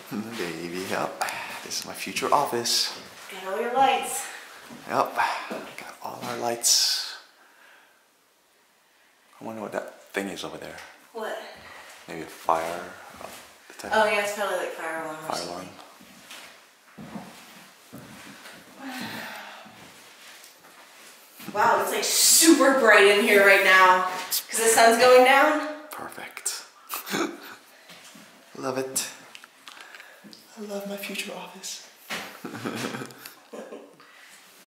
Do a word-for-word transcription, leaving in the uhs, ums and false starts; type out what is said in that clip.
Baby, yep. This is my future office. Get all your lights. Yep. Got all our lights. I wonder what that thing is over there. What? Maybe a fire. Uh, oh yeah, it's probably like fire alarm or fire something. alarm. Wow, it's like super bright in here right now because the sun's going down. Perfect. Love it. I love my future office.